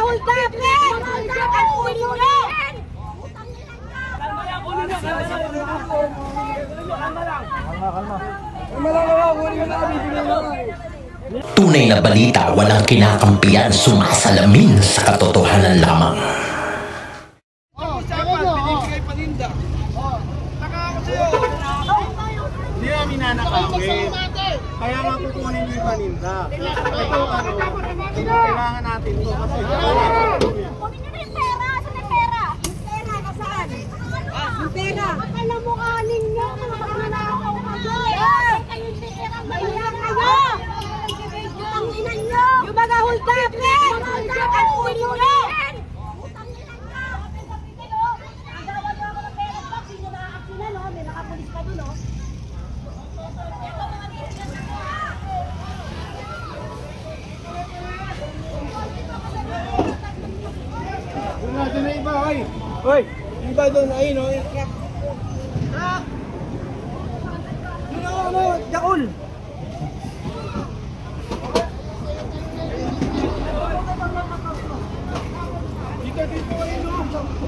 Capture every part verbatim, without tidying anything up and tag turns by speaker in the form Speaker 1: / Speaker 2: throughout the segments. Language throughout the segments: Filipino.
Speaker 1: hold up, eh! Ang ulo nyo!
Speaker 2: Tunay na balita, walang kinakampiyan, sumasalamin sa katotohanan lamang.
Speaker 3: Hindi namin nanakawin. Kaya nga kukunin nyo yung paninda. Ito ano, kailangan natin ito kasi
Speaker 1: Kunin nyo na yung pera! Saan yung pera? Yung pera, nasaan? Yung pera! Akala mo kanin nyo! Baka nanakaw ka doon! Kayong pera! Mahilang kayo! Ang inan nyo! Yung mga hold up, eh! Ang ulo nyo!
Speaker 3: doon na iba, oy! Oy! Iba doon, ayun o, yung truck. Truck! Yun o, ano, Jakul! Dito, dito, ayun o!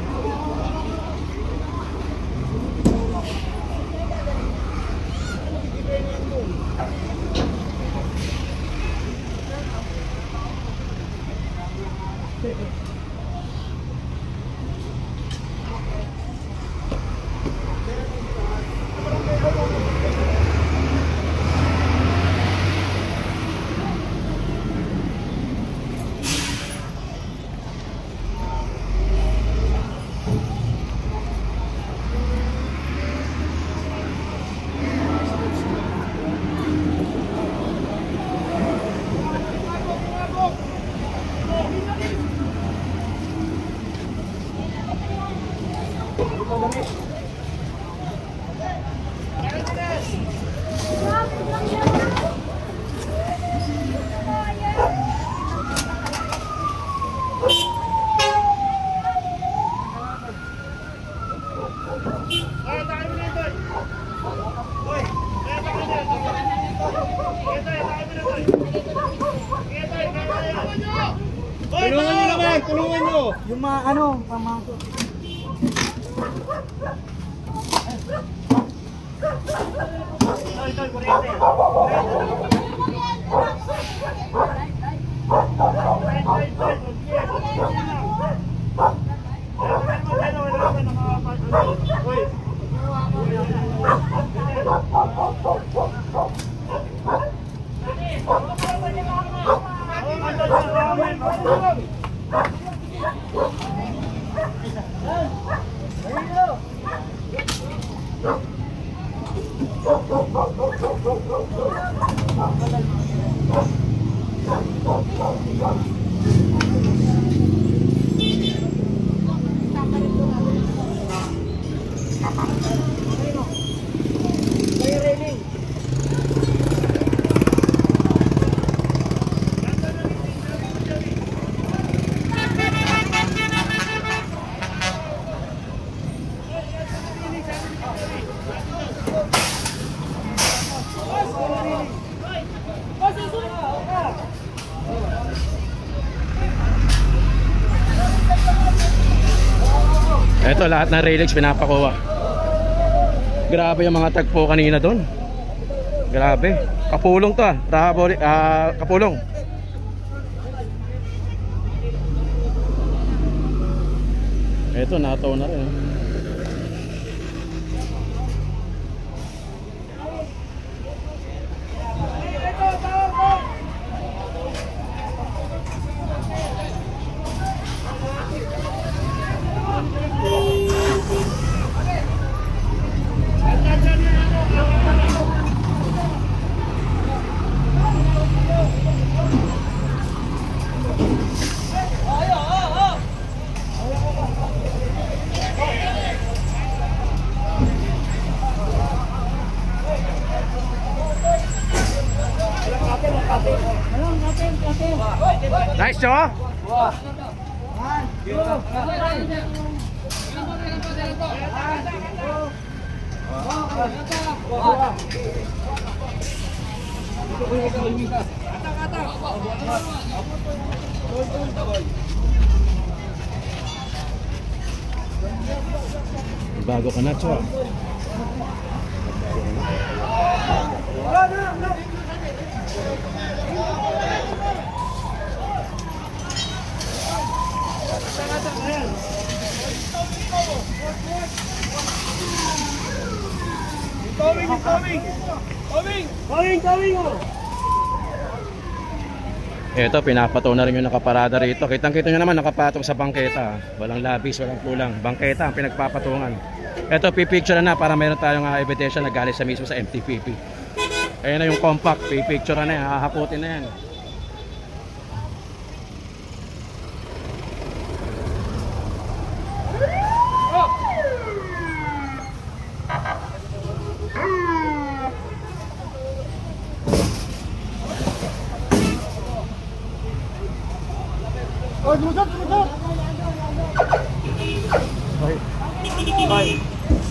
Speaker 3: Tulungan nyo naman! Tulungan nyo! Yung mga ano, pamangko. Tol, tol, kurente.
Speaker 4: Ito lahat ng Railix pinapakuha. Grabe yung mga tagpo kanina doon. Grabe. Kapulong to ah. Rahaboli, ah, kapulong. Ito nataw na rin. Nice, Joe. Kata-kata. Bago ka na, Chua.
Speaker 3: Coming, coming! Coming! Coming, coming!
Speaker 4: Ito, pinapato na rin yung nakaparada rito. Kitang-kita nyo naman, nakapatong sa bangketa. Walang labis, walang kulang. Bangketa ang pinagpapatungan. Ito, pipicture na para meron tayong uh, ebidensya na galing sa mismo sa M T P P. Ayan na yung compact, pipicture na yan, hahakutin na yan.
Speaker 3: Oh, lumusot, lumusot!
Speaker 4: Bye. Bye.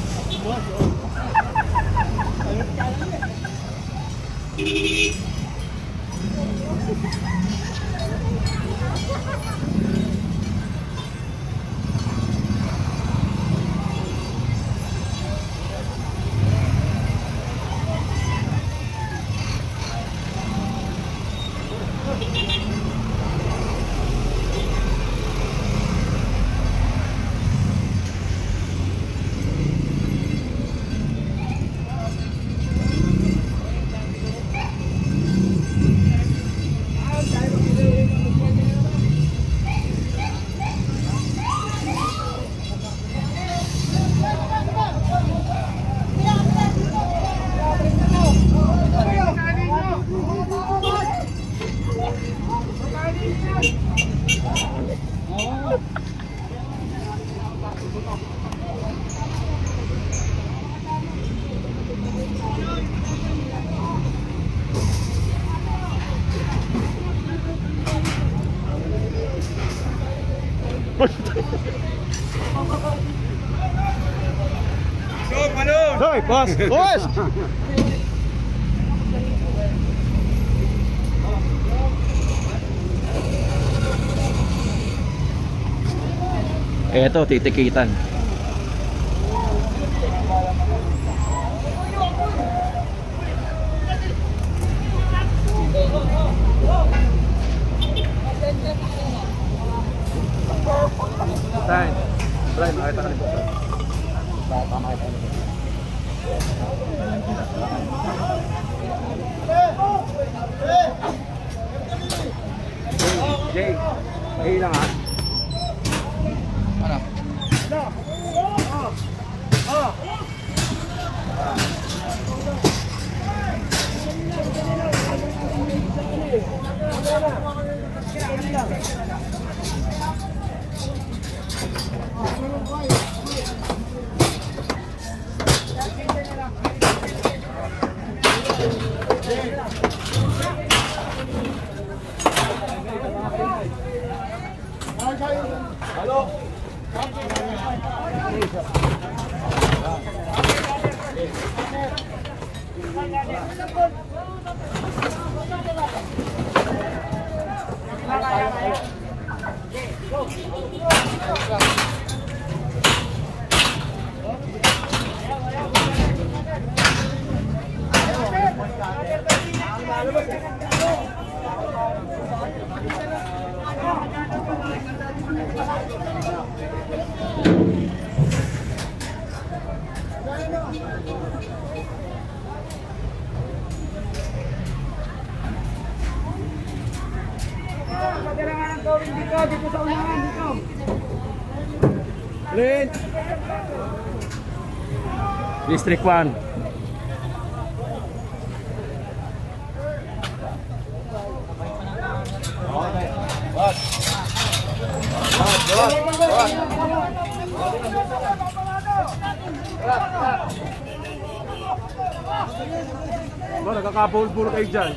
Speaker 3: Go, Manu!
Speaker 4: Hoy, boss! Boss! Eto, titikitan. Brian, Brian, makita ka nito. Baka makita ka nito. Jay, Jay lang ha. Ano?
Speaker 3: Oh! Hello? Kailangan ng gawin dito, dito sa unahan, dito.
Speaker 4: Lin! District one.
Speaker 3: Boss! Boss, boss, boss!
Speaker 4: Ba, nagkakapul-pul kayo dyan.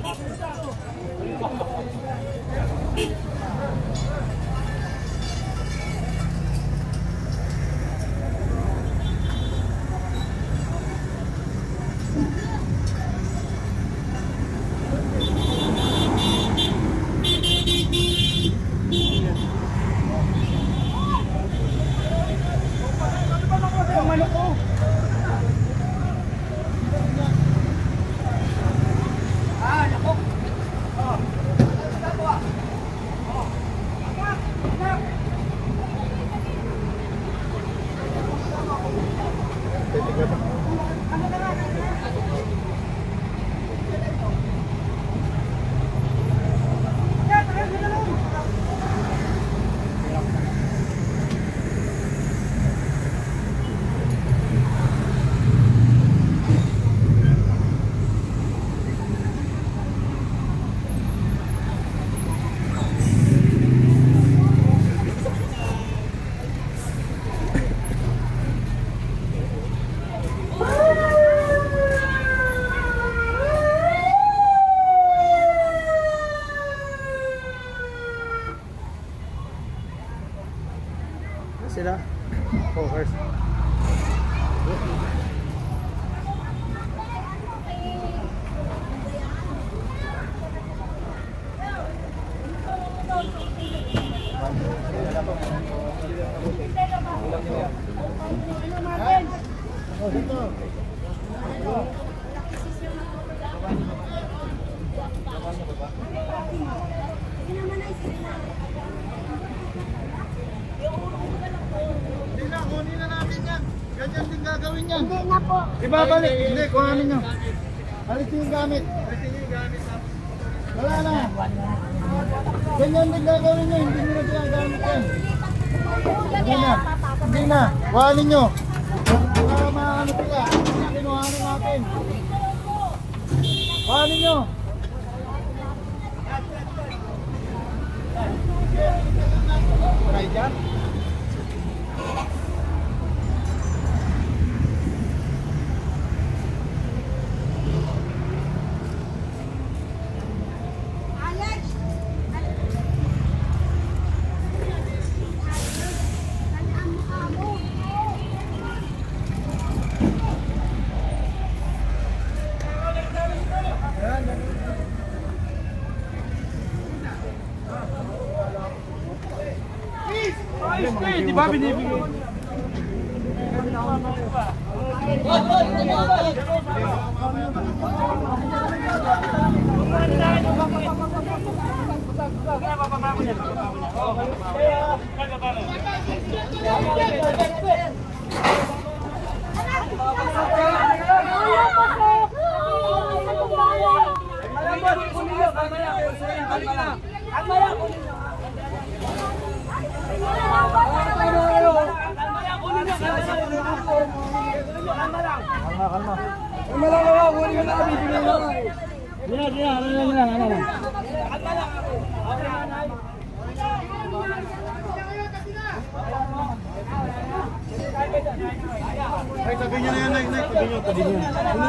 Speaker 3: sila. Focus. Oh, dito. Hindi na, kunin na namin yan. Ganyan din gagawin yan.
Speaker 1: Hindi na po.
Speaker 3: Ibabalik. Hindi, kuhanin nyo. Alisin yung gamit. Alisin yung gamit. Wala na. Ganyan din gagawin nyo. Hindi nyo na ginagamit yan. Hindi na. Hindi na. Kuhanin nyo. Para maano sila. Kinuhanin natin. Kuhanin nyo. Try dyan.
Speaker 1: Alex! Ang mukha mo.
Speaker 3: Di ba binibigay? Kalma, kalma. Kalma lang ako, kunin ko na kami, bigyan mo. Dina, dina, ano lang, ano lang, ano lang. Kalma lang. Ay, tabi niyo na yan, Nay, Nay, tabi niyo, tabi niyo.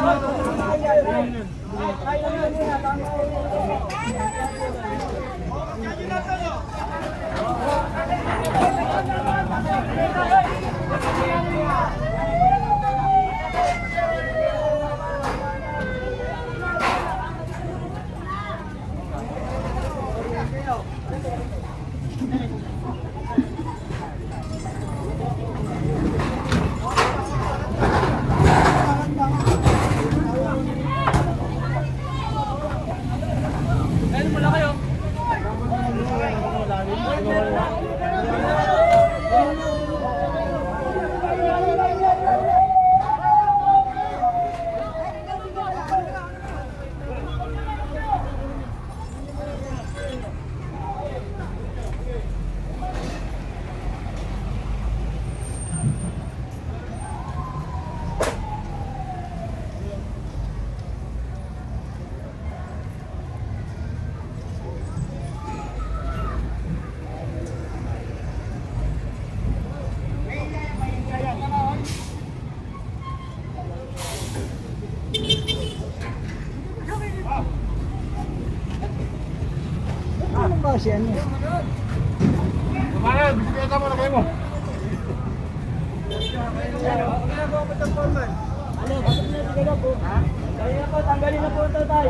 Speaker 3: Kasi ano? Kumana, bisikleta mo, lagay mo. Ano, bakit na na po? Ha? Kaya na po, tanggalin na po ito tayo.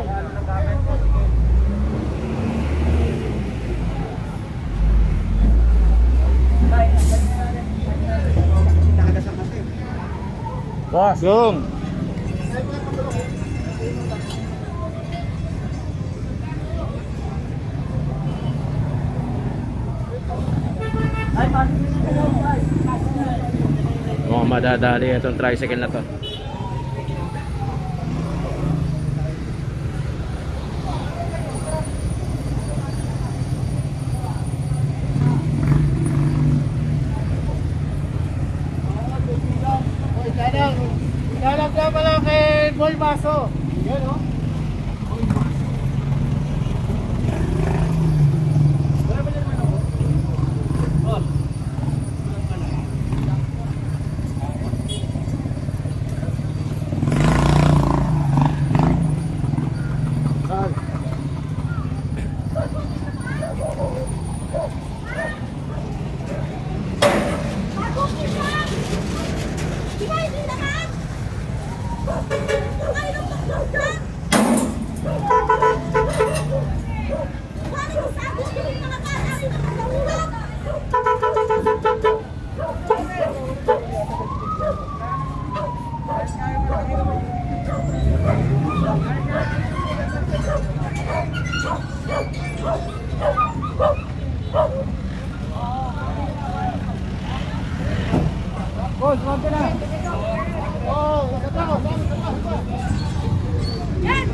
Speaker 3: Boss! Yung!
Speaker 4: Mukhang madadali itong tricycle na to.
Speaker 3: Dalag ka pala kay Boy Baso. Yan o. Wala ba naman ako? Boss. Boss, wag ka na. Oh, lakad ako.
Speaker 1: Yan!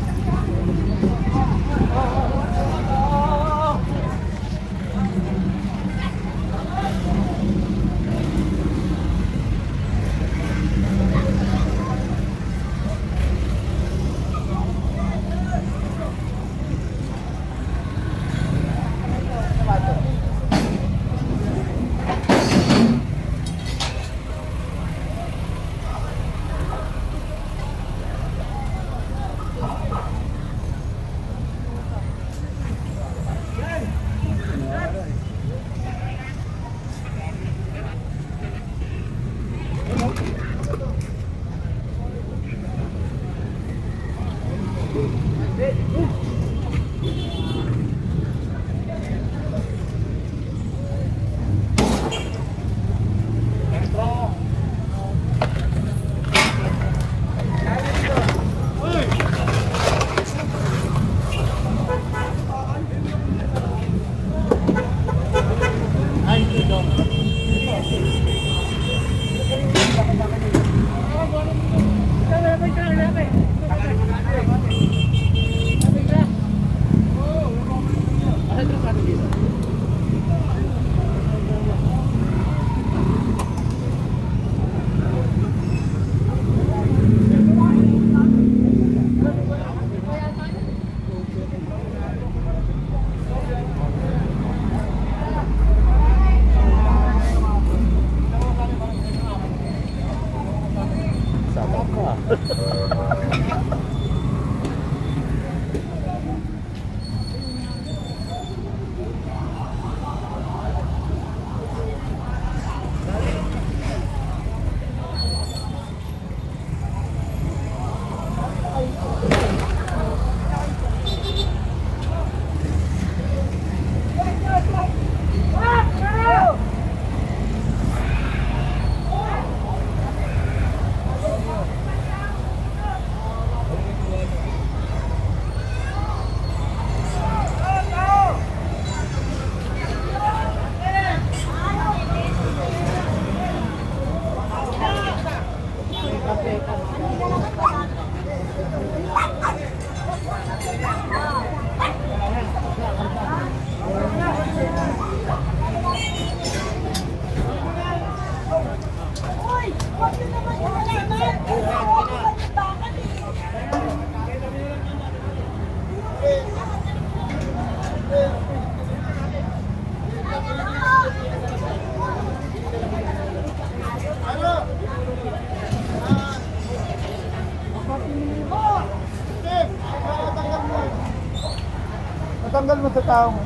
Speaker 3: Tanggal mo sa tao mo.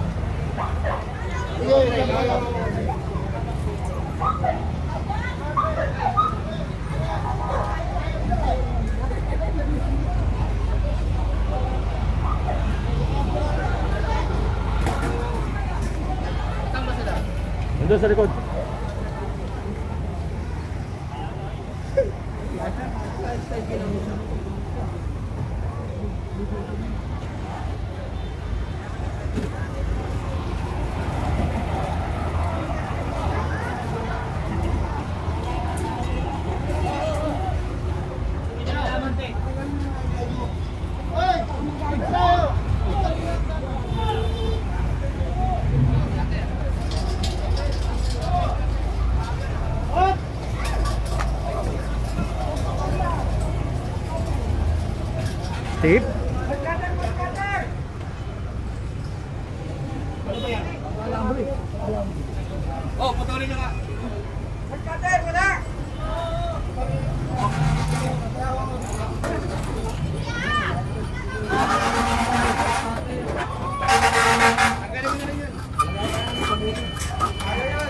Speaker 3: Sige, tanggal.
Speaker 4: Nandun sa likod. Steve?
Speaker 5: Oh, patuloy nyo ka. Magkater, wala! Tanggalin mo na rin yun. Ayaw yun.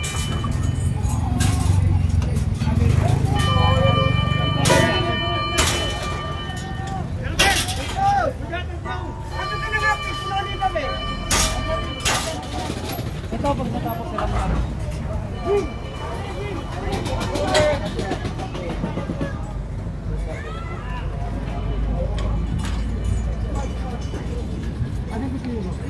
Speaker 5: Ito, pag natapos sila mga ano gusto nyo?